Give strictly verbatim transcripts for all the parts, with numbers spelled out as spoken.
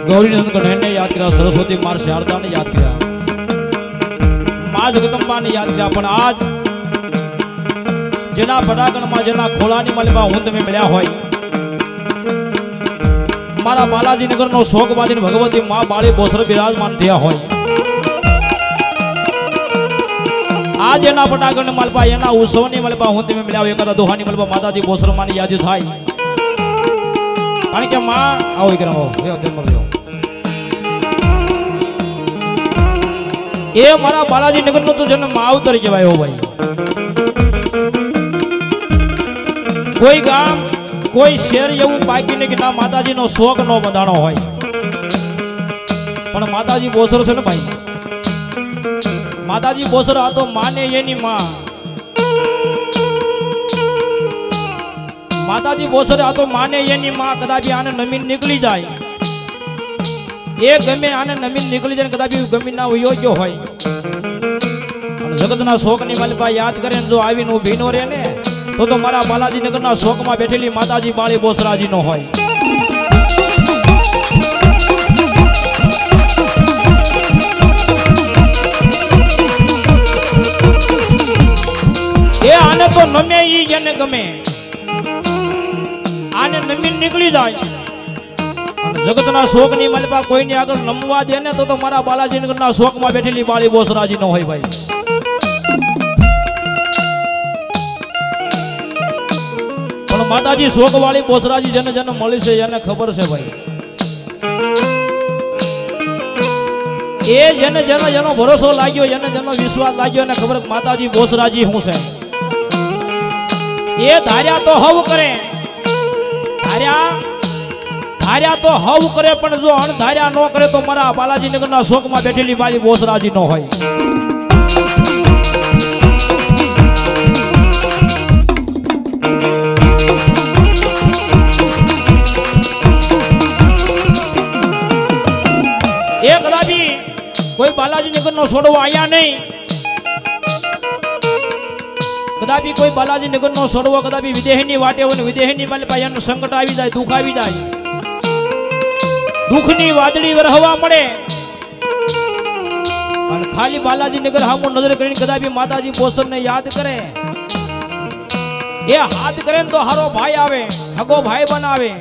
गौरी नंद गणेश ने याद किया, सरस्वती मां शारदा ने याद किया, मां जगदंबा ने याद किया। पण आज जेना पटाकण में जेना खोलानी मलबा हुंद में मिल्या होय, मारा बालाजी नगर नो शोक बांधीने भगवती मां बाळी बोसर विराजमान थया होय। आज एना पटाकण मलबा एना उत्सवनी मलबा हुंद में मिल्या होय, एकादा दोहानी मलबा माताजी बोसर मां याद थाय। कारण के मां आओ इकरा आओ हे अते मगयो ए मारा बालाजी नगर नो तो जन्म मावतर कहेवाय हो भाई। कोई गाम कोई शहर एवं बाकी नहीं कि ना माताजी नो शोक नो बंधाणो होय, पण माताजी बोसर छे ने भाई, माताजी बोसर आ तो माने एनी मां, माताजी बोसर आ तो माने एनी मां। कदापि आने नमीन निकली जाए, एक गमे आने नमीन निकली जाए, कदापि गमी ना योग्य होय। जगत ना शोक नी मलबा याद करे जो आवी नो भीनो रे ने तो तो मारा बालाजी नगर ना शोक में बैठेली माताजी बाळी बोसराजी नो होय। ए आने तो नमे ई जने गमे, आने नमीन निकली जाए, जगत ना शोक नी मलबा कोई ने आगळ नमवा दे ने तो तो मारा बालाजी नगर ना शोक में बैठेली बाळी बोसराजी नो होय भाई। माताजी शोक वाली बोसराजी जन जन मળી છે એને ખબર છે ભાઈ। એ જેને જેનો જેનો ભરોસો લાગ્યો, જેને જેનો વિશ્વાસ લાગ્યો એને ખબર માતાજી બોસરાજી હું છે। એ ધાર્યા તો હવ કરે, ધાર્યા ધાર્યા તો હવ કરે, પણ જો અણધાર્યા ન કરે તો મારા બાલાજી નગરના શોકમાં બેઠેલી બાળી બોસરાજી ન હોય। कदापि कोई बालाजी नगर नो छोड़वा आया नहीं, कदापि कोई बालाजी नगर नो छोड़वा कदापि विदेहनी वाटे हो, विदेहनी मलबा एनु संकट आवी जाए, दुख आवी जाए, दुखनी वादળી વરહવા મળે અને ખાલી બાલાજી नगर હામો નજર કરીને કદાપि માતાજી બોસર ને યાદ કરે, એ હાથ કરે તો હારો ભાઈ આવે, હગો ભાઈ બનાવે।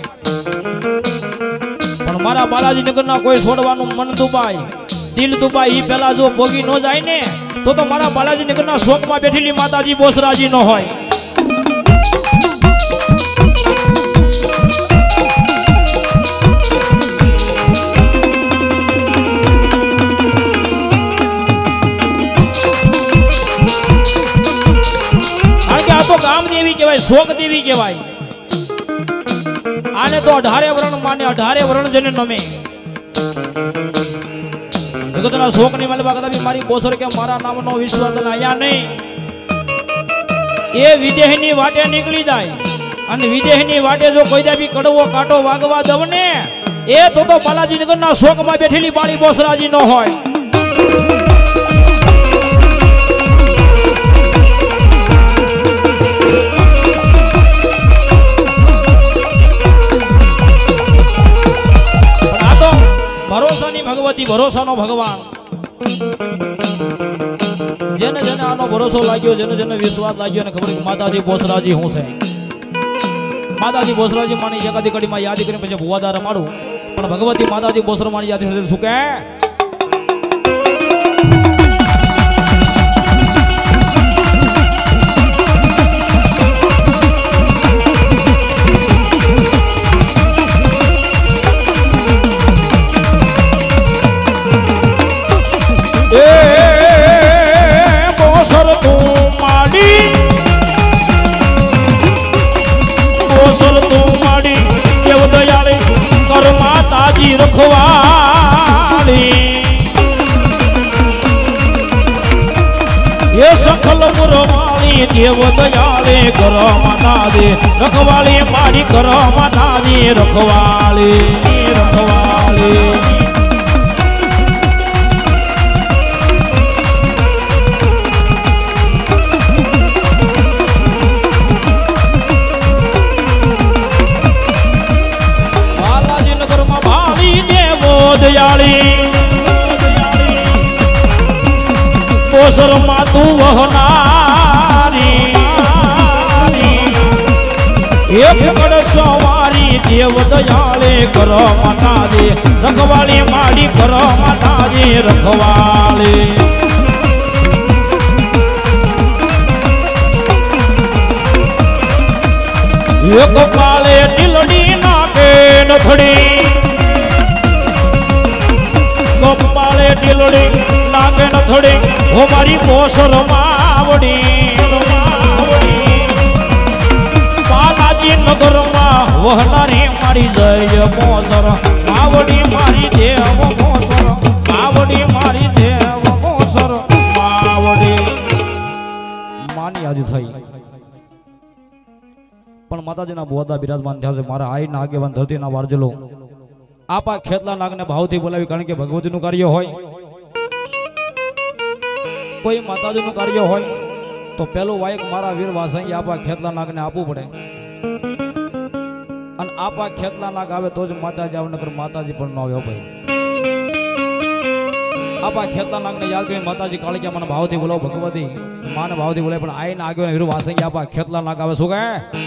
मारा बालाजी नगर ना कोई छोड़वानु मन दुबाई, दिल दुबाई, ई पहला जो भोगी न जाए ने तो तो मारा बालाजी नगर ना शोक में बैठेली माताजी बोसराजी न होय। कारण के आ तो गाम देवी कहेवाय, शोक देवी कहेवाय। आने तो अठारे वरण माने, अठारे वरण जने नमे। जगतना शोक नी मलबा कदापि मारी बोसर के मारा नाम नो विश्वास आया नहीं। ए विदेहनी वाटे निकली जाए अने विदेहनी वाटे जो कोई भी कड़वो काटो वागवा दवने ए तो तो बालाजी नगर ना शोक में बैठेली बाળી बोसराजी न होय। भगवती भरोसा नो भगवान जेने जेने आनो भरोसा लाग्यो, जेने जेने विश्वास लाग्यो ने खबर माताजी बोसराजी हूँ से। माताजी बोसराजी मानी जगती कड़ी में याद करी पछी भुवादार रमाडू, पण भगवती माताजी बोसर मानी याद शू के रखवाली ये सखल मुरवाली देव दयाले करो माता दे रखवाली मारी करो माता दे रखवाली रखवाली। बालाजी नगर में भाली देवो દયાળી પોસર માતું વહનારી એક કડસો વારી દેવ દયાળે કરો માતાજી રખવાળી માડી કરો માતાજી રખવાળી એક કાળે ટીલડી નાકે નથડી ગોપાળે ટીલડી નાકે નથડી હો મારી પોસર માવડી બાલાજી નગરમાં વહનારી મારી જય પોસર માવડી મારી દેવ પોસર માવડી મારી દેવ પોસર માવડી માની આજુ થઈ પણ માતાજીના બોધા બિરાજમાન થયા છે મારા આઈના આગેવાન ધરતીના વારજલો આપા ખેતલા નાગને ભાવથી બોલાવી કારણ કે ભગવતીનું કાર્ય હોય કોઈ માતાજીનું કાર્ય હોય તો પેલું વાયક મારા વીર વાસંગી આપા ખેતલા નાગને આપવું પડે અને આપા ખેતલા નાગ આવે તો જ માતાજી આવે નકર માતાજી પણ ન આવ્યો ભાઈ આપા ખેતલા નાગને યાદ કરી માતાજી કાળિયા મને ભાવથી બોલાવો ભગવતી માને ભાવથી બોલાવે પણ આઈના આગેવાન વીર વાસંગી આપા ખેતલા નાગ આવે શું કહે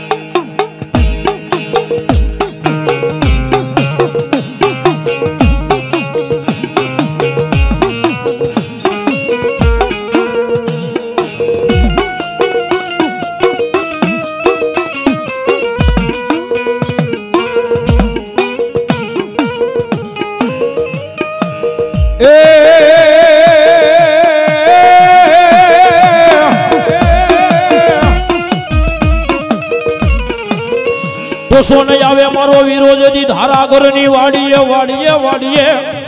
સોને આવે મારો વિરોજજી ધારા ઘરની વાડીએ વાડીએ વાડીએ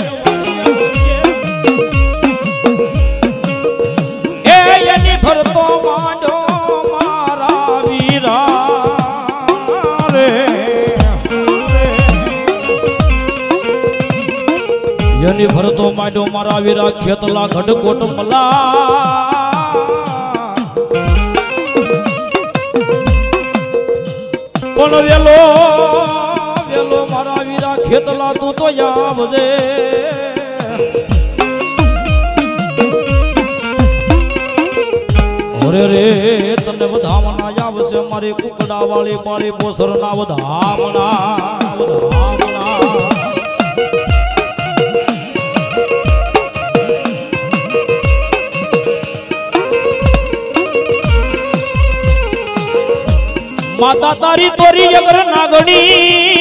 એ એની ફરતો માંડો મારા વીરા રે એની ફરતો માંડો મારા વીરા ખેતલા ઘડકોટ મલા પણ વેલો વેલો મારા વીરા ખેતલા તું તો આવજે ઓરે રે તને વધામણા આવશે મારી કુકડા વાળી મારી પોસર ના વધામણા વધામણા માતા તારી તોરી અગર નાગણી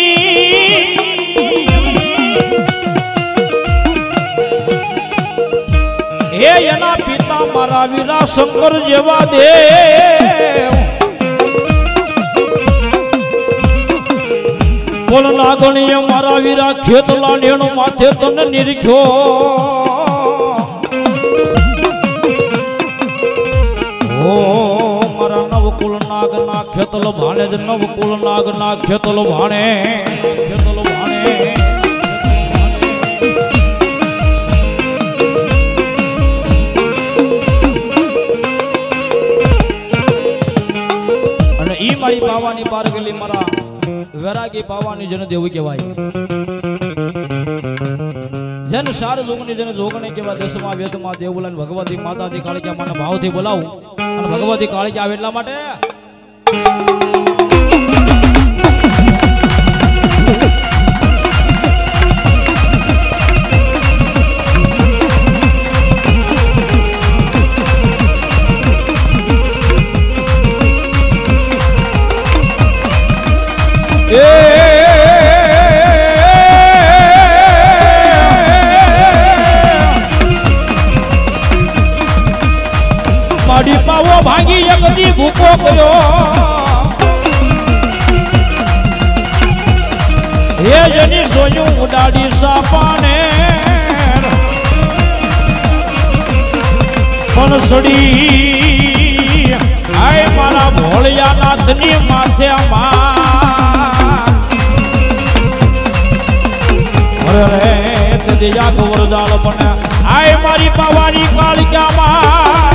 હે એના પિતા મારા વીરા શંકર જેવા દેવ પણ નાગણીએ મારા વીરા ખેતલા નેણું માથે તને નિરીખ્યો ઓ નવકુલ નાગ ના ખેતલ ભાણે જ નવકુલ નાગ ના ખેતલ ભાણે ખેતલ ભાણે અને ઈ મારી બાવાની પાર ગયેલી મારા વૈરાગી બાવાની જન દેવું કહેવાય જન સાર જોગની જન જોગણી કેવા દસમા વેદમાં દેવલાન ભગવતી માતાજી કાળિયા મને ભાવથી બોલાવું અને ભગવતી કાળિયા આવે એટલા માટે માડી પાવો ભાંગી એકદી ભૂકો ગયો હે જની સોયું ઉડાડી સાપાને પણ સડી આય મારા ભોળિયા નાથની માથે અરે તે દિયા ગોવરદાલ પણ આય મારી પાવાની કાળિયામાં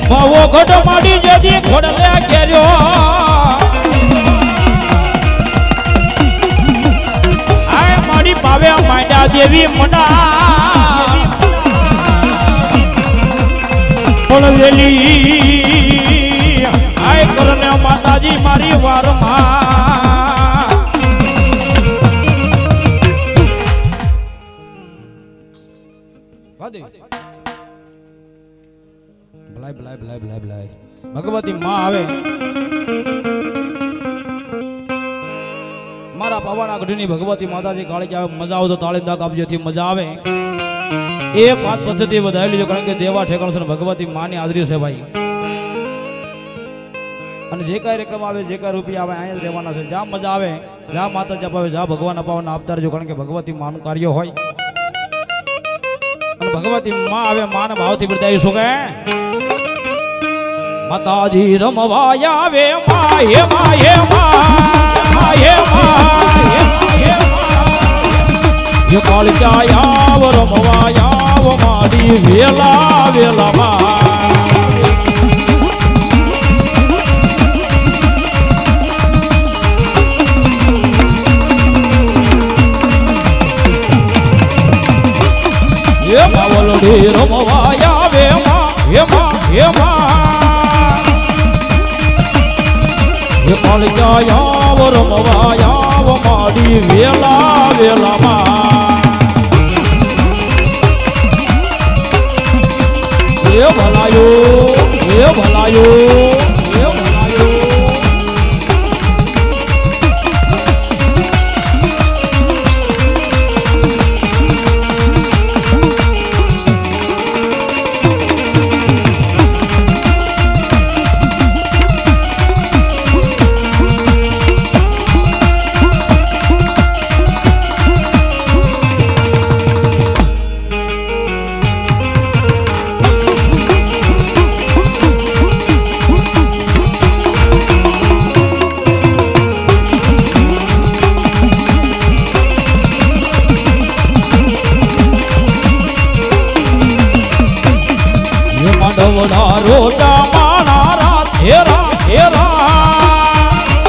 બાવો ઘટ માડી જેથી ઘોડલે ઘેર્યો આય માડી પાવે માંડ્યા દેવી મંડા પણ વેલી આય કરને માતાજી મારી વારમાં વાદે ભલાય ભલાય ભલાય ભલાય ભલાય ભગવતી માં આવે મારા પાવાના ગઢની ભગવતી માતાજી કાળી આવે મજા આવે તો તાળી દાગ આપજો થી મજા આવે એ પાંચ પદ્ધતિ વધારી લીધો કારણ કે દેવા ઠેકાણ છે ભગવતી માની હાજરી છે ભાઈ અને જે કાંઈ રકમ આવે જે કાંઈ રૂપિયા આવે અહીંયા જ રહેવાના છે જ્યાં મજા આવે જ્યાં માતા જપાવે જ્યાં ભગવાન અપાવવાના આપતા રહેજો કારણ કે ભગવતી માનું કાર્ય હોય અને ભગવતી માં આવે માને ભાવથી બિરદાવીશું કે માતાજી રમવા આવે મા હે મા હે મા હે મા કાળિકા આવ રમવા આવ મારી વેલા વેલા મા હે માવલડી રમવા આવે મા હે મા હે મા હે કાળિકા આવ રમવા આવ મારી વેલા વેલા મા એ ભલાયો એ ભલાયો એ ભલાયો રોટા મારા હેરા હેરા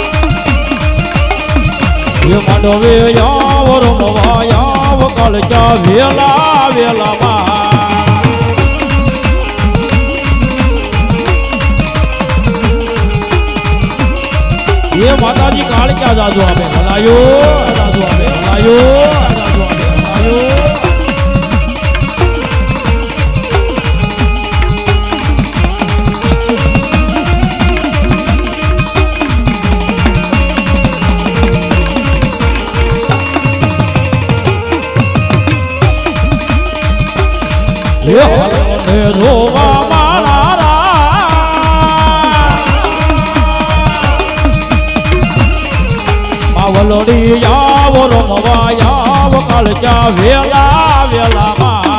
એ માંડવે આવ રમવા આવ કાળજા વેલા વેલા માં એ માતાજી કાળજા જાદુ આપે ભલાયો જાદુ આપે ભલાયો જાદુ આપે ભલાયો રોવા માળા માવલડી આવ રમવા આવ કાળજા વેલા વેલા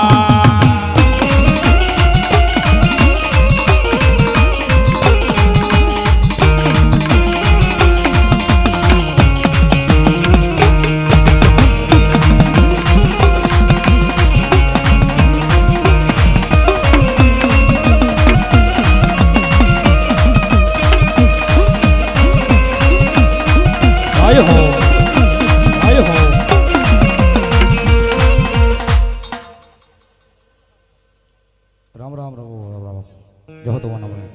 રામ રામ રામ રામ રામ જહો તો વાના બને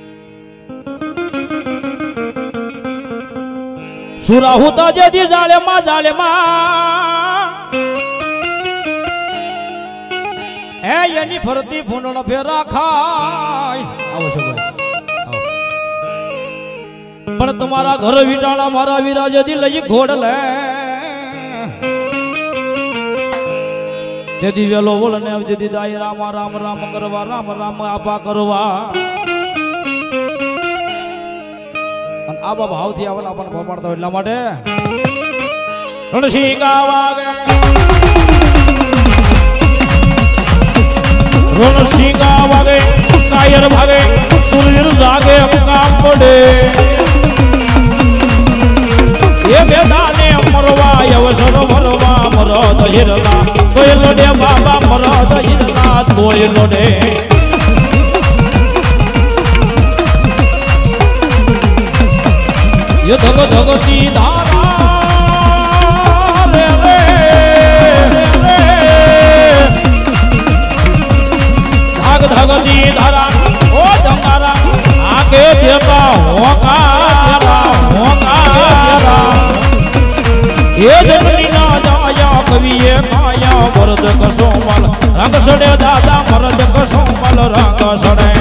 સુરા હોતા જેદી જાલે માં જાલે માં એ એની ફરતી ફૂંડણ ફેરા ખાય આવો છો ભાઈ આવો પણ તમારા ઘર વિટાણા મારા વીરા જેદી લઈ ઘોડ લે જેદી વેલો બોલને જેદી દાય રામ રામ રામ કરવા રામ રામ આપા કરવા અને આબા ભાવથી આવેલા આપણને પમાડતા એટલા માટે રણસિંહ વાગે રણસિંહ વાગે કાયર ભાગે સુરવીર જાગે કામ પડે એ બેદાને મરવા અવસર મરવા મરદ હિરલા તોય લોડે બાબા મરદ હિરલા તોય લોડે ધગતી ધારા રે રે રે ધગ ધગતી ધારા ઓ જંગારા આગે દેતા હોકા દેતા હોકા દેતા એ જનની ના જાયા કવિએ કાયા મરદ કસો મલ રંગ સડે દાદા મરદ કસો મલ રંગ સડે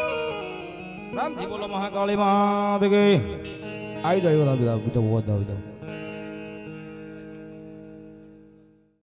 કાળી માં આવી જાય બધા બધા બધા